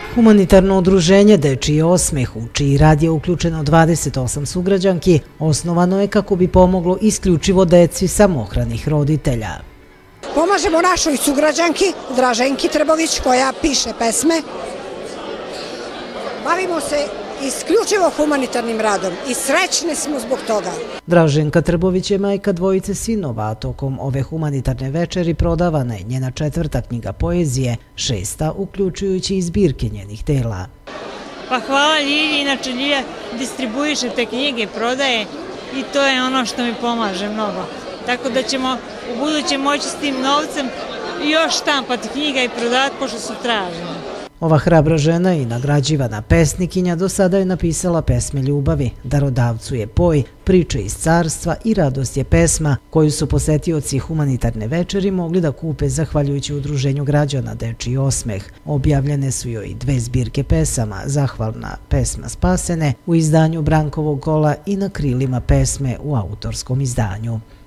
Humanitarno udruženje Dečiji osmeh, u čiji rad je uključeno 28 sugrađanki, osnovano je kako bi pomoglo isključivo deci samohranih roditelja. Pomažemo našoj sugrađanki Draženki Trbović koja piše pesme. Bavimo se isključivo humanitarnim radom i srećni smo zbog toga. Draženka Trbović je majka dvojice sinova, a tokom ove humanitarne večeri prodavana je njena 4. knjiga poezije, 6. uključujući i zbirke njenih dela. Pa hvala Ljilji, inače Ljilja distribuiše te knjige, prodaje i to je ono što mi pomaže mnogo. Tako da ćemo u buduće moći s tim novcem još štampati knjiga i prodati pošto su tražene. Ova hrabra žena i nagrađivana pesnikinja do sada je napisala pesme ljubavi, Darodavcu je poj, Priče iz carstva i Radost je pesma, koju su posetioci humanitarne večeri mogli da kupe zahvaljujući udruženju građana Dečiji osmeh. Objavljene su joj i 2 zbirke pesama, Zahvalna pesma Spasene u izdanju Brankovog kola i Na krilima pesme u autorskom izdanju.